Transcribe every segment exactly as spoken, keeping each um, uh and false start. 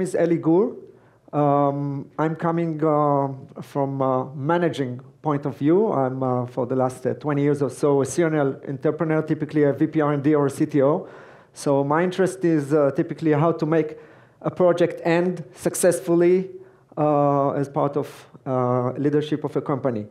is Eli Gur. Um, I'm coming uh, from a managing point of view. I'm, uh, for the last uh, twenty years or so, a serial entrepreneur, typically a V P R and D or a C T O. So my interest is uh, typically how to make a project end successfully uh, as part of uh, leadership of a company.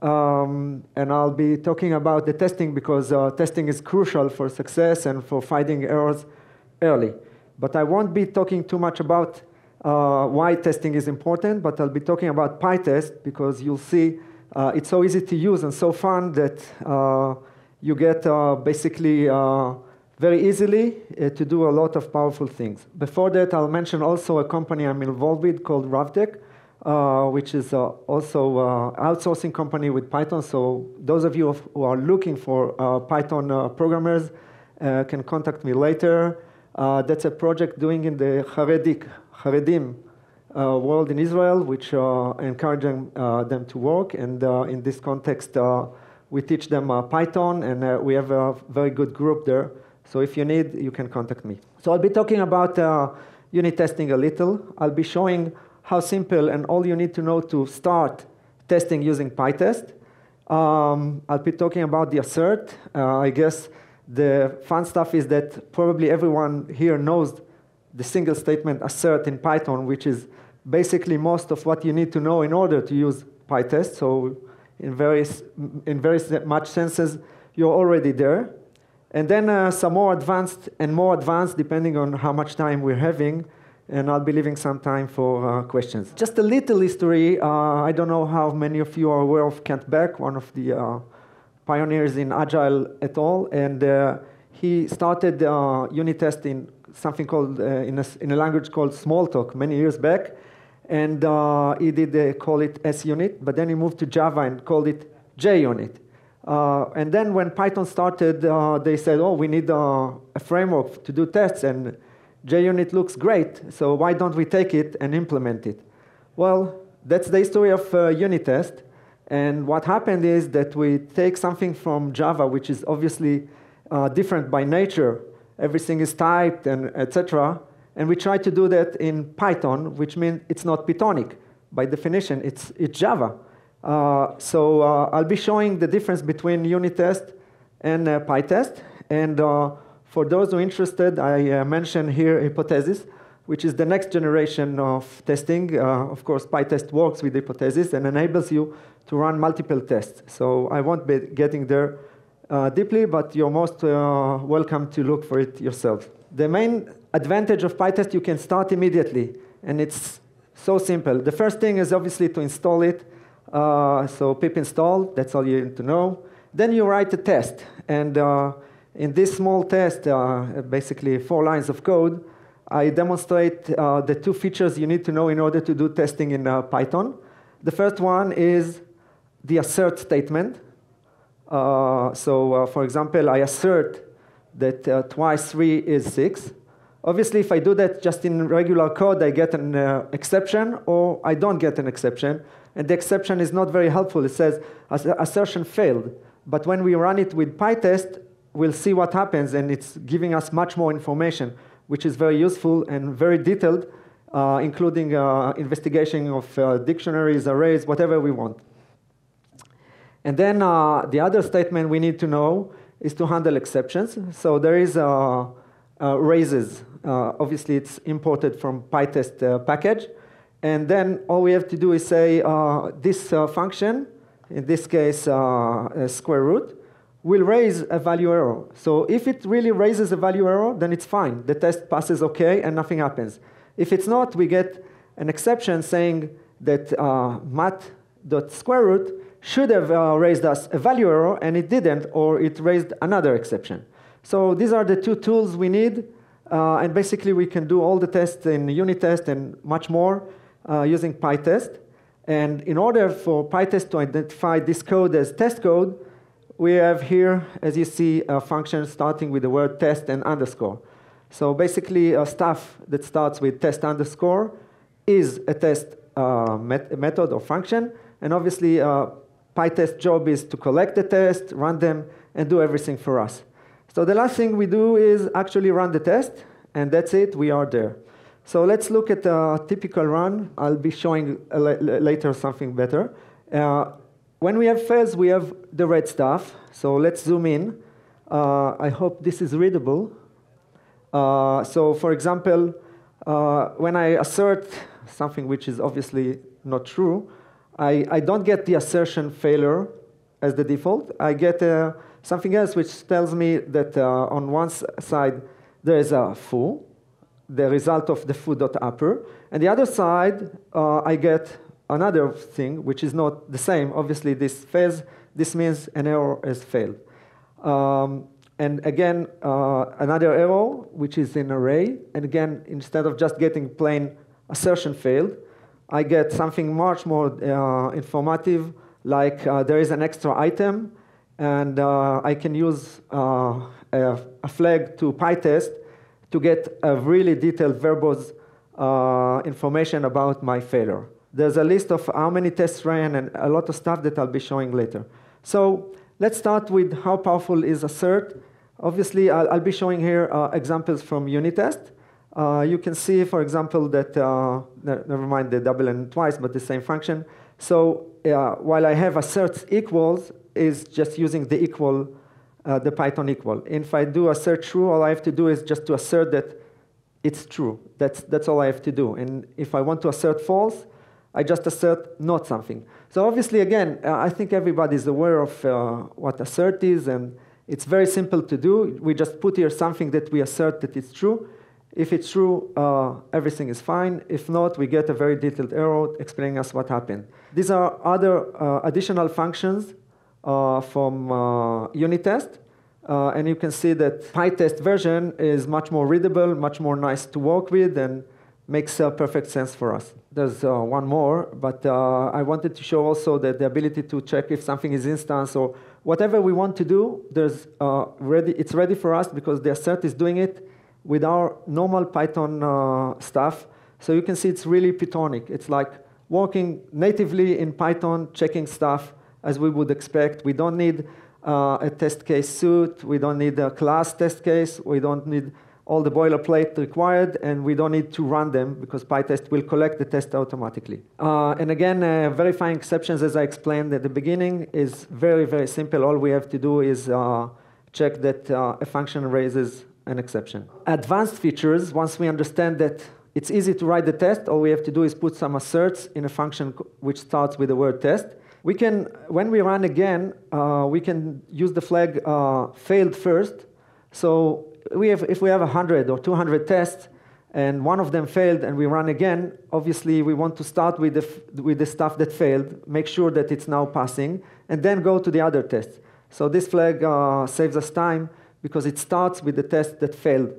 Um, and I'll be talking about the testing because uh, testing is crucial for success and for finding errors early. But I won't be talking too much about uh, why testing is important, but I'll be talking about PyTest because you'll see uh, it's so easy to use and so fun that uh, you get uh, basically uh, very easily uh, to do a lot of powerful things. Before that, I'll mention also a company I'm involved with called RavTech, uh, which is uh, also an uh, outsourcing company with Python. So those of you who are looking for uh, Python uh, programmers uh, can contact me later. Uh, that's a project doing in the Haredik, Haredim uh, world in Israel, which uh, encouraging uh, them to work. And uh, in this context, uh, we teach them uh, Python, and uh, we have a very good group there. So if you need, you can contact me. So I'll be talking about uh, unit testing a little. I'll be showing how simple and all you need to know to start testing using PyTest. Um, I'll be talking about the assert. Uh, I guess the fun stuff is that probably everyone here knows the single statement assert in Python, which is basically most of what you need to know in order to use PyTest. So in various, in very much senses, you're already there. And then uh, some more advanced and more advanced, depending on how much time we're having. And I'll be leaving some time for uh, questions. Just a little history. Uh, I don't know how many of you are aware of Kent Beck, one of the uh, pioneers in Agile et al. And uh, he started uh, unit testing something called, uh, in, a, in a language called Smalltalk many years back. And uh, he did uh, call it S unit, but then he moved to Java and called it J unit. Uh, and then when Python started, uh, they said, oh, we need uh, a framework to do tests, and J unit looks great, so why don't we take it and implement it? Well, that's the history of uh, unit test. And what happened is that we take something from Java, which is obviously uh, different by nature. Everything is typed and et cetera. And we try to do that in Python, which means it's not Pythonic. By definition, it's, it's Java. Uh, so uh, I'll be showing the difference between unit test and uh, PyTest. And uh, for those who are interested, I uh, mentioned here Hypothesis, which is the next generation of testing. Uh, of course, PyTest works with Hypothesis and enables you to run multiple tests. So I won't be getting there uh, deeply, but you're most uh, welcome to look for it yourselves. The main advantage of PyTest, you can start immediately, and it's so simple. The first thing is obviously to install it. Uh, so pip install, that's all you need to know. Then you write a test, and uh, in this small test, uh, basically four lines of code, I demonstrate uh, the two features you need to know in order to do testing in uh, Python. The first one is the assert statement. Uh, so uh, for example, I assert that uh, twice three is six. Obviously, if I do that just in regular code, I get an uh, exception, or I don't get an exception. And the exception is not very helpful. It says assertion failed. But when we run it with PyTest, we'll see what happens, and it's giving us much more information, which is very useful and very detailed, uh, including uh, investigation of uh, dictionaries, arrays, whatever we want. And then uh, the other statement we need to know is to handle exceptions. So there is uh, uh, raises. Uh, obviously, it's imported from PyTest uh, package. And then all we have to do is say uh, this uh, function, in this case uh, a square root, will raise a value error. So if it really raises a value error, then it's fine. The test passes OK, and nothing happens. If it's not, we get an exception saying that uh, mat.squareroot should have uh, raised us a value error, and it didn't, or it raised another exception. So these are the two tools we need. Uh, and basically, we can do all the tests in unit test and much more uh, using PyTest. And in order for PyTest to identify this code as test code, we have here, as you see, a function starting with the word test and underscore. So basically, uh, stuff that starts with test underscore is a test uh, met method or function. And obviously, uh, PyTest job is to collect the test, run them, and do everything for us. So the last thing we do is actually run the test, and that's it. We are there. So let's look at a typical run. I'll be showing later something better. Uh, when we have fails, we have the red stuff. So let's zoom in. Uh, I hope this is readable. Uh, so for example, uh, when I assert something which is obviously not true, I, I don't get the assertion failure as the default. I get uh, something else which tells me that uh, on one side there is a foo, the result of the foo.upper. And the other side, uh, I get another thing which is not the same. Obviously this fails. This means an error has failed. Um, and again, uh, another error which is in array. And again, instead of just getting plain assertion failed, I get something much more uh, informative, like uh, there is an extra item, and uh, I can use uh, a, a flag to PyTest to get a really detailed verbose uh, information about my failure. There's a list of how many tests ran and a lot of stuff that I'll be showing later. So let's start with how powerful is assert. Obviously, I'll, I'll be showing here uh, examples from unit test. Uh, you can see, for example, that, uh, never mind the double and twice, but the same function. So uh, while I have assert equals, is just using the equal, uh, the Python equal. And if I do assert true, all I have to do is just to assert that it's true. That's, that's all I have to do. And if I want to assert false, I just assert not something. So obviously, again, uh, I think everybody is aware of uh, what assert is, and it's very simple to do. We just put here something that we assert that it's true. If it's true, uh, everything is fine. If not, we get a very detailed error explaining us what happened. These are other uh, additional functions uh, from uh, unit test. Uh, and you can see that PyTest version is much more readable, much more nice to work with, and makes uh, perfect sense for us. There's uh, one more, but uh, I wanted to show also that the ability to check if something is instance or whatever we want to do, there's, uh, ready, it's ready for us because the assert is doing it with our normal Python uh, stuff. So you can see it's really Pythonic. It's like working natively in Python, checking stuff as we would expect. We don't need uh, a test case suite. We don't need a class test case. We don't need all the boilerplate required, and we don't need to run them because PyTest will collect the test automatically. Uh, and again, uh, verifying exceptions, as I explained at the beginning, is very, very simple. All we have to do is uh, check that uh, a function raises an exception. Advanced features, once we understand that it's easy to write the test, all we have to do is put some asserts in a function which starts with the word test. We can, when we run again, uh, we can use the flag uh, failed first. So we have, if we have one hundred or two hundred tests, and one of them failed, and we run again, obviously we want to start with the, with the stuff that failed, make sure that it's now passing, and then go to the other tests. So this flag uh, saves us time, because it starts with the test that failed.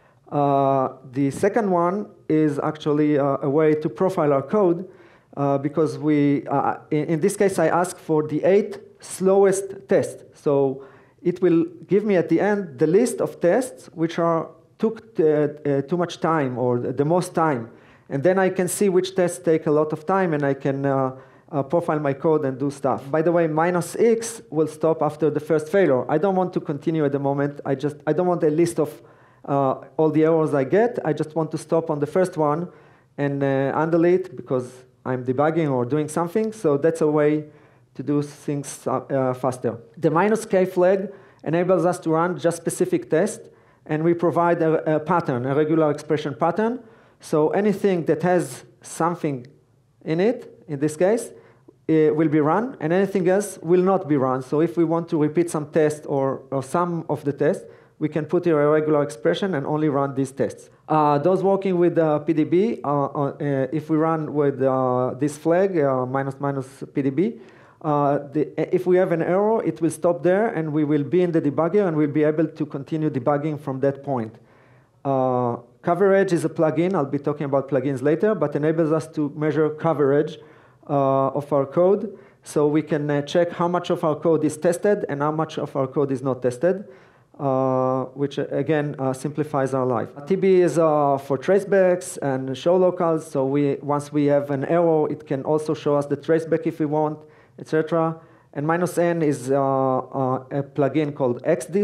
Uh, the second one is actually uh, a way to profile our code, uh, because we, uh, in, in this case, I ask for the eight slowest tests. So it will give me at the end the list of tests which are took uh, uh, too much time or the most time. And then I can see which tests take a lot of time, and I can uh, Uh, profile my code and do stuff. By the way, minus X will stop after the first failure. I don't want to continue at the moment. I just I don't want a list of uh, all the errors I get. I just want to stop on the first one and uh, handle it because I'm debugging or doing something. So that's a way to do things uh, uh, faster. The minus K flag enables us to run just specific tests, and we provide a, a pattern, a regular expression pattern. So anything that has something in it, in this case, Uh, will be run, and anything else will not be run. So if we want to repeat some test or, or some of the tests, we can put here a regular expression and only run these tests. Uh, those working with uh, P D B, uh, uh, if we run with uh, this flag, uh, minus minus P D B, uh, the, if we have an error, it will stop there, and we will be in the debugger, and we'll be able to continue debugging from that point. Uh, coverage is a plugin. I'll be talking about plugins later, but enables us to measure coverage Uh, of our code, so we can uh, check how much of our code is tested and how much of our code is not tested, uh, which uh, again uh, simplifies our life. T B is uh, for tracebacks and show locals, so we, once we have an error, it can also show us the traceback if we want, et cetera. And minus N is uh, uh, a plugin called Xdist.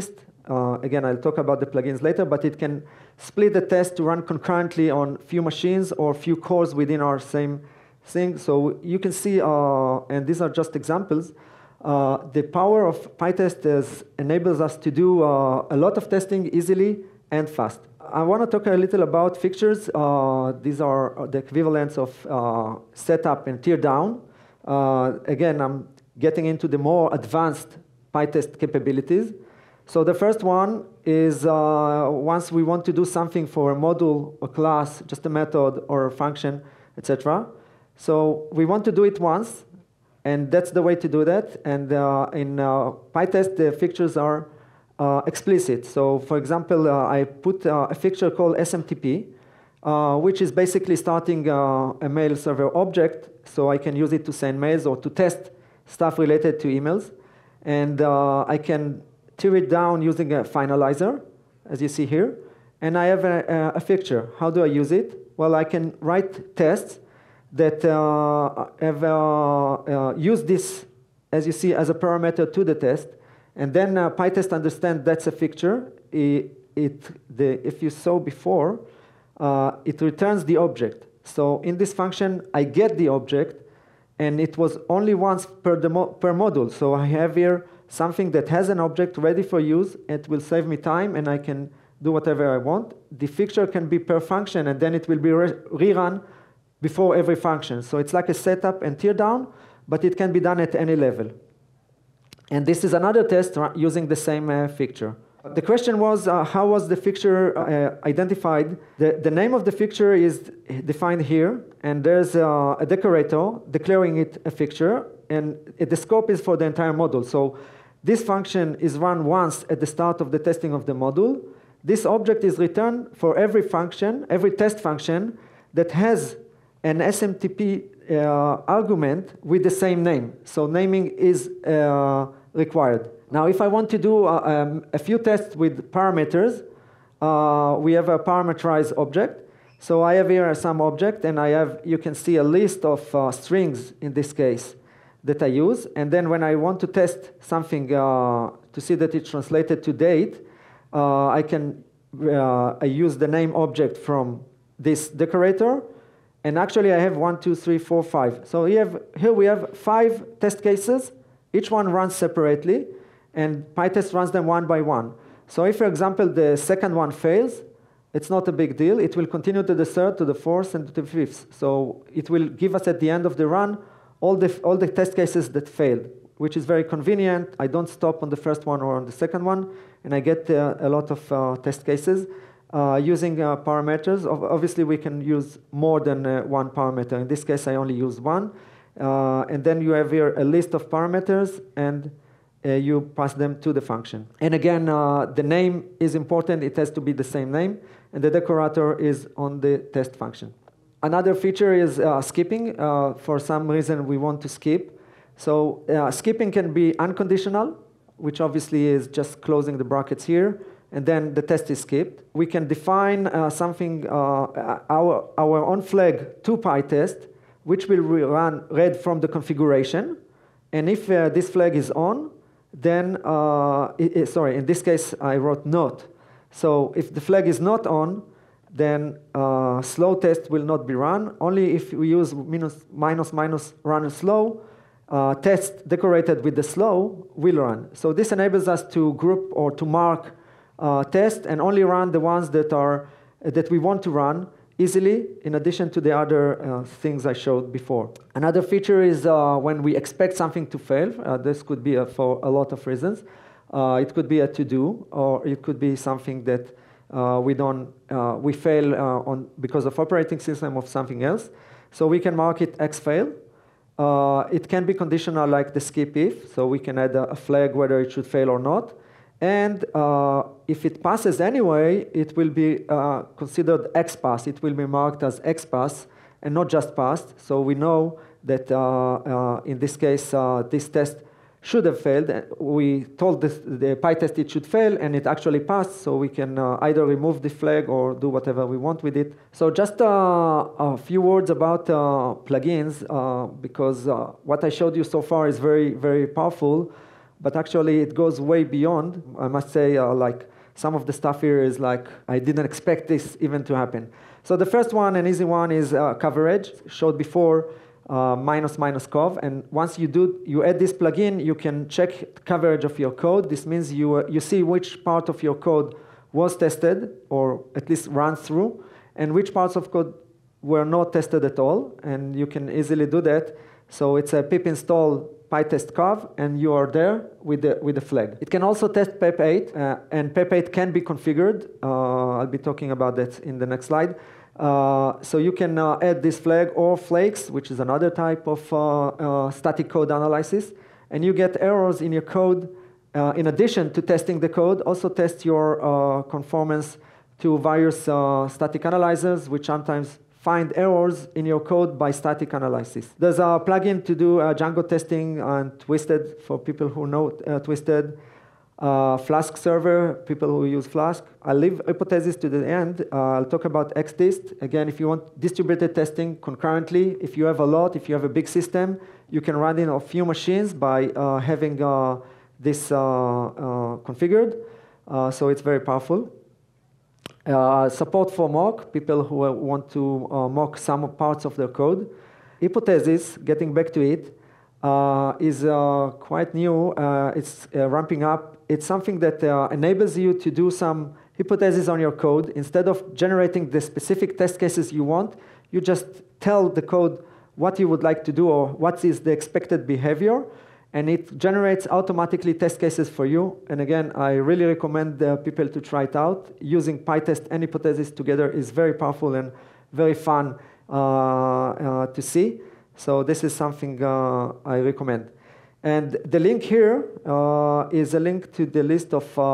Uh, again, I'll talk about the plugins later, but it can split the test to run concurrently on few machines or few cores within our same thing. So you can see, uh, and these are just examples, uh, the power of PyTest is, enables us to do uh, a lot of testing easily and fast. I want to talk a little about fixtures. Uh, these are the equivalents of uh, setup and tear down. Uh, again, I'm getting into the more advanced PyTest capabilities. So the first one is uh, once we want to do something for a module, a class, just a method or a function, et cetera. So we want to do it once, and that's the way to do that. And uh, in uh, PyTest, the fixtures are uh, explicit. So for example, uh, I put uh, a fixture called S M T P, uh, which is basically starting uh, a mail server object, so I can use it to send mails or to test stuff related to emails. And uh, I can tear it down using a finalizer, as you see here. And I have a, a fixture. How do I use it? Well, I can write tests that uh, have uh, uh, used this, as you see, as a parameter to the test. And then uh, PyTest understands that's a fixture. It, it, the, if you saw before, uh, it returns the object. So in this function, I get the object, and it was only once per, the mo per module. So I have here something that has an object ready for use. It will save me time, and I can do whatever I want. The fixture can be per function, and then it will be re rerun before every function. So it's like a setup and tear down, but it can be done at any level. And this is another test using the same uh, fixture. The question was, uh, how was the fixture uh, identified? The, the name of the fixture is defined here, and there's uh, a decorator declaring it a fixture, and it, the scope is for the entire module. So this function is run once at the start of the testing of the module. This object is returned for every function, every test function that has an S M T P uh, argument with the same name. So naming is uh, required. Now, if I want to do uh, um, a few tests with parameters, uh, we have a parameterized object. So I have here some object, and I have, you can see a list of uh, strings in this case that I use. And then when I want to test something uh, to see that it's translated to date, uh, I can uh, I use the name object from this decorator. And actually, I have one, two, three, four, five. So here, have, here we have five test cases. Each one runs separately, and PyTest runs them one by one. So if, for example, the second one fails, it's not a big deal. It will continue to the third, to the fourth, and to the fifth. So it will give us at the end of the run all the, all the test cases that failed, which is very convenient. I don't stop on the first one or on the second one, and I get uh, a lot of uh, test cases. Uh, using uh, parameters, obviously we can use more than uh, one parameter. In this case, I only use one. Uh, and then you have here a list of parameters, and uh, you pass them to the function. And again, uh, the name is important. It has to be the same name. And the decorator is on the test function. Another feature is uh, skipping. Uh, for some reason, we want to skip. So uh, skipping can be unconditional, which obviously is just closing the brackets here, and then the test is skipped. We can define uh, something, uh, our, our own flag to PyTest, which will run read from the configuration. And if uh, this flag is on, then, uh, it, it, sorry, in this case, I wrote not. So if the flag is not on, then uh, slow test will not be run. Only if we use minus, minus, minus run slow, uh, test decorated with the slow will run. So this enables us to group or to mark Uh, test and only run the ones that are uh, that we want to run easily, in addition to the other uh, things I showed before. Another feature is uh, when we expect something to fail. Uh, this could be uh, for a lot of reasons. Uh, it could be a to-do, or it could be something that uh, we don't uh, we fail uh, on because of operating system of something else. So we can mark it X fail. Uh, it can be conditional like the skip if, so we can add a, a flag whether it should fail or not. And uh, if it passes anyway, it will be uh, considered X pass. It will be marked as X pass and not just passed. So we know that uh, uh, in this case, uh, this test should have failed. We told this, the PyTest it should fail, and it actually passed. So we can uh, either remove the flag or do whatever we want with it. So just uh, a few words about uh, plugins, uh, because uh, what I showed you so far is very, very powerful. but actually it goes way beyond. I must say, uh, like, some of the stuff here is like, I didn't expect this even to happen. So the first one, an easy one, is uh, coverage, showed before, uh, minus minus cov. And once you do, you add this plugin, you can check coverage of your code. This means you, uh, you see which part of your code was tested, or at least run through, and which parts of code were not tested at all. And you can easily do that. So it's a pip install PyTest cov, and you are there with the, with the flag. It can also test pep eight, uh, and pep eight can be configured. Uh, I'll be talking about that in the next slide. Uh, so you can uh, add this flag or flakes, which is another type of uh, uh, static code analysis, and you get errors in your code. Uh, in addition to testing the code, also test your uh, conformance to various uh, static analyzers, which sometimes find errors in your code by static analysis. There's a plugin to do uh, Django testing and Twisted, for people who know uh, Twisted. Uh, Flask server, people who use Flask. I'll leave hypothesis to the end. Uh, I'll talk about Xdist. Again, if you want distributed testing concurrently, if you have a lot, if you have a big system, you can run in a few machines by uh, having uh, this uh, uh, configured. Uh, so it's very powerful. Uh, support for mock, people who uh, want to uh, mock some parts of their code. Hypothesis, getting back to it, uh, is uh, quite new. Uh, it's uh, ramping up. It's something that uh, enables you to do some hypotheses on your code. Instead of generating the specific test cases you want, you just tell the code what you would like to do or what is the expected behavior, and it generates automatically test cases for you. And again, I really recommend uh, people to try it out. Using PyTest and hypothesis together is very powerful and very fun uh, uh, to see. So this is something uh, I recommend. And the link here uh, is a link to the list of uh,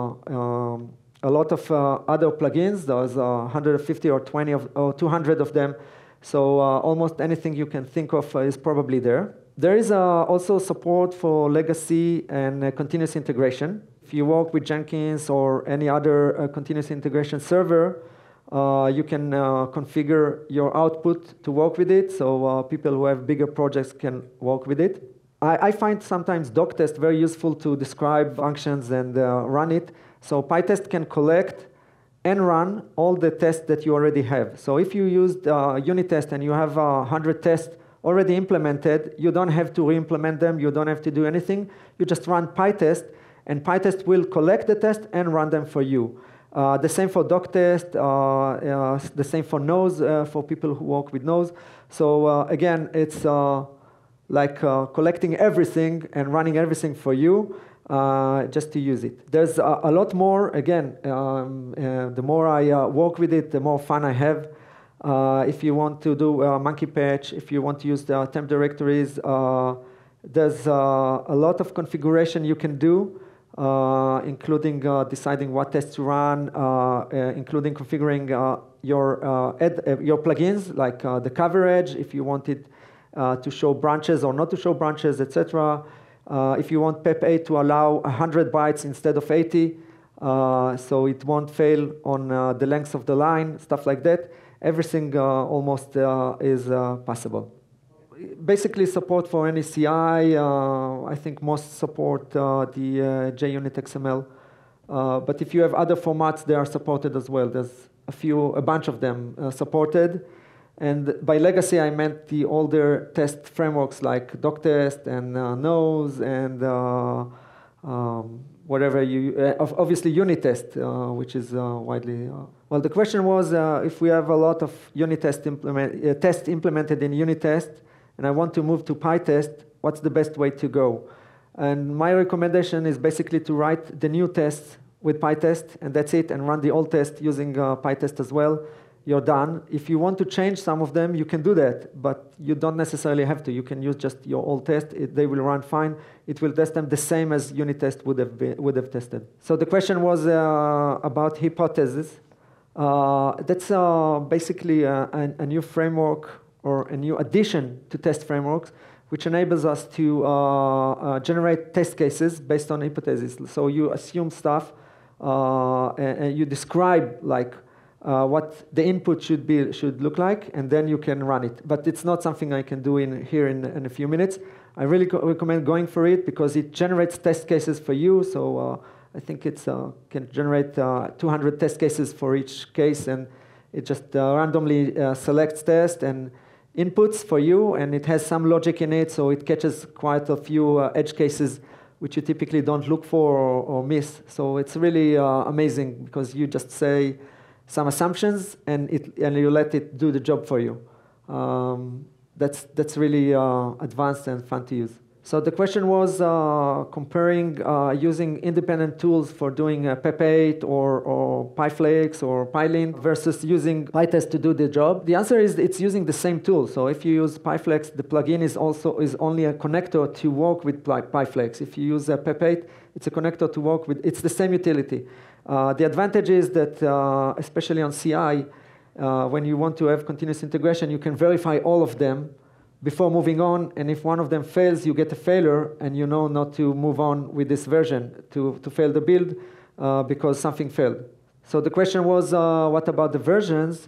um, a lot of uh, other plugins. There's uh, one hundred fifty or twenty of, or two hundred of them. So uh, almost anything you can think of uh, is probably there. There is uh, also support for legacy and uh, continuous integration. If you work with Jenkins or any other uh, continuous integration server, uh, you can uh, configure your output to work with it, so uh, people who have bigger projects can work with it. I, I find sometimes doc test very useful to describe functions and uh, run it. So PyTest can collect and run all the tests that you already have. So if you used uh, unit test and you have uh, one hundred tests already implemented, you don't have to re-implement them, you don't have to do anything. You just run PyTest, and PyTest will collect the test and run them for you. Uh, the same for doc test, uh, uh, the same for nose, uh, for people who work with nose. So uh, again, it's uh, like uh, collecting everything and running everything for you, uh, just to use it. There's a, a lot more. Again, um, uh, the more I uh, work with it, the more fun I have. Uh, if you want to do a monkey patch, if you want to use the temp directories, uh, there's uh, a lot of configuration you can do, uh, including uh, deciding what tests to run, uh, uh, including configuring uh, your uh, ed, uh, your plugins, like uh, the coverage, if you wanted uh, to show branches or not to show branches, et cetera. Uh, if you want pep eight to allow one hundred bytes instead of eighty, uh, so it won't fail on uh, the length of the line, stuff like that. Everything uh, almost uh, is uh, possible. Basically, support for any C I. Uh, I think most support uh, the uh, JUnit X M L. Uh, but if you have other formats, they are supported as well. There's a few, a bunch of them uh, supported. And by legacy, I meant the older test frameworks like doctest and uh, nose and uh, um, whatever you, uh, obviously unit test, uh, which is uh, widely. Uh, well, the question was uh, if we have a lot of unit test implement, uh, tests implemented in unit test, and I want to move to PyTest, what's the best way to go? And my recommendation is basically to write the new tests with PyTest, and that's it, and run the old test using uh, PyTest as well. You're done. If you want to change some of them, you can do that, but you don't necessarily have to. You can use just your old test. It, they will run fine. It will test them the same as unit test would have, been, would have tested. So the question was uh, about hypothesis. Uh, that's uh, basically a, a, a new framework or a new addition to test frameworks, which enables us to uh, uh, generate test cases based on hypotheses. So you assume stuff, uh, and, and you describe like uh, what the input should be should look like, and then you can run it. But it's not something I can do in here in, in a few minutes. I really recommend going for it because it generates test cases for you. So uh, I think it uh, can generate uh, two hundred test cases for each case, and it just uh, randomly uh, selects tests and inputs for you, and it has some logic in it, so it catches quite a few uh, edge cases which you typically don't look for or, or miss. So it's really uh, amazing because you just say some assumptions and it and you let it do the job for you. Um, that's that's really uh, advanced and fun to use. So the question was uh, comparing uh, using independent tools for doing uh, P E P eight or, or PyFlakes or PyLint versus using PyTest to do the job. The answer is it's using the same tool. So if you use PyFlakes, the plugin is also is only a connector to work with Py PyFlakes. If you use uh, P E P eight, it's a connector to work with. It's the same utility. Uh, the advantage is that, uh, especially on C I, uh, when you want to have continuous integration, you can verify all of them before moving on, and if one of them fails, you get a failure, and you know not to move on with this version, to, to fail the build, uh, because something failed. So the question was, uh, what about the versions?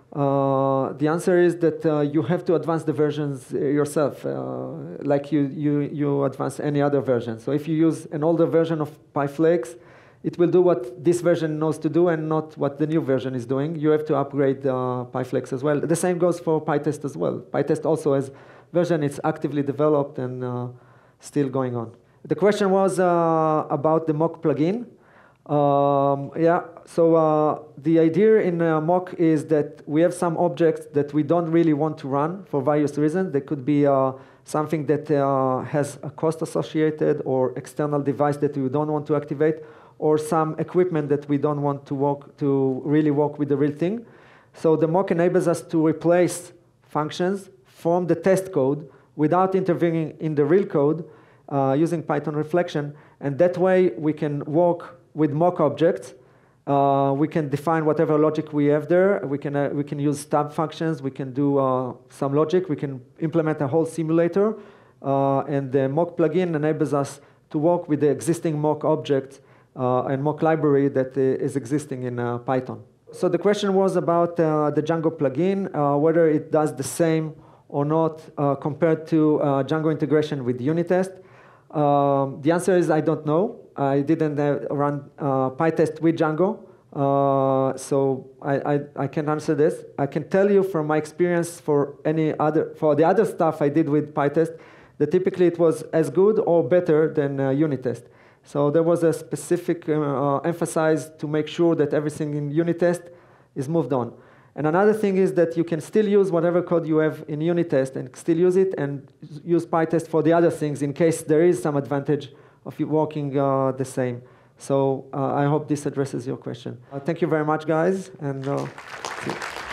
Uh, the answer is that uh, you have to advance the versions yourself, uh, like you, you, you advance any other version. So if you use an older version of PyFlakes, it will do what this version knows to do and not what the new version is doing. You have to upgrade uh, PyFlakes as well. The same goes for PyTest as well. PyTest also has version. It's actively developed and uh, still going on. The question was uh, about the mock plugin. Um, yeah, so uh, the idea in uh, mock is that we have some objects that we don't really want to run for various reasons. They could be uh, something that uh, has a cost associated or external device that we don't want to activate, or some equipment that we don't want to work to really work with the real thing. So the mock enables us to replace functions from the test code without intervening in the real code uh, using Python reflection. And that way we can work with mock objects. Uh, we can define whatever logic we have there. We can, uh, we can use stub functions. We can do uh, some logic. We can implement a whole simulator. Uh, and the mock plugin enables us to work with the existing mock objects Uh, and mock library that uh, is existing in uh, Python. So the question was about uh, the Django plugin, uh, whether it does the same or not uh, compared to uh, Django integration with unit test. Um, the answer is I don't know. I didn't uh, run uh, PyTest with Django, uh, so I, I, I can't answer this. I can tell you from my experience for any other for the other stuff I did with PyTest that typically it was as good or better than uh, unit test. So there was a specific uh, uh, emphasis to make sure that everything in unit test is moved on. And another thing is that you can still use whatever code you have in unit test and still use it and use PyTest for the other things in case there is some advantage of you working uh, the same. So uh, I hope this addresses your question. Uh, thank you very much, guys. And uh, see you.